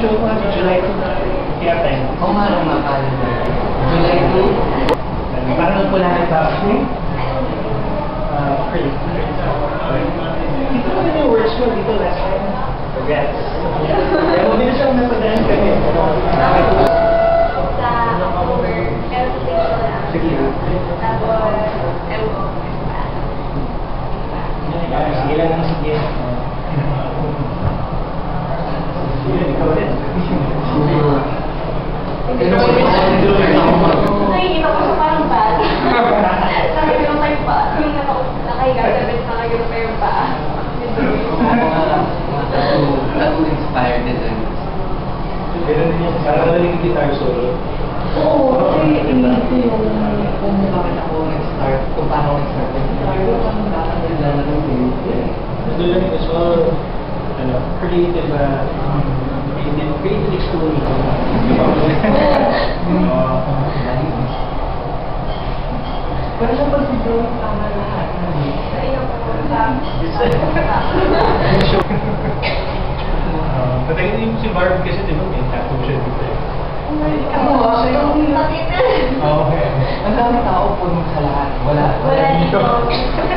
show ko sa July 2 na kaya tayo. Oo nga lang calendar. July 2. Parang wala na sa akin. Dito mo na yung words mo dito last time. Congrats. Kaya mo din siyang napadaan kami. Sa October, pero sa tingin ko lang. Sige. Tapos, ewan ko. Sige lang ang sige. Sige, ikaw rin. Nakikita ko siya parang bad. Nakagano pa yung paa. Yung nakahiga sa bed, nakagano pa yung paa. Tattoo-inspired din. Meron din yung parang nalaling guitar solo. Oo, kasi iniisip ko yung kung bakit ako nag-start, kung paano ako nag-start. Sabi ko, parang nakakaganda na lang din. Doon lang as well, creative exploration. Pero sa pag-drawing, tama lahat. Sa iyo po, Patagin yung si Barb kasi di ba may tattoo siya dito eh. Patitin. Okay. Ang dami tao po sa lahat. Wala Wala dito. dito.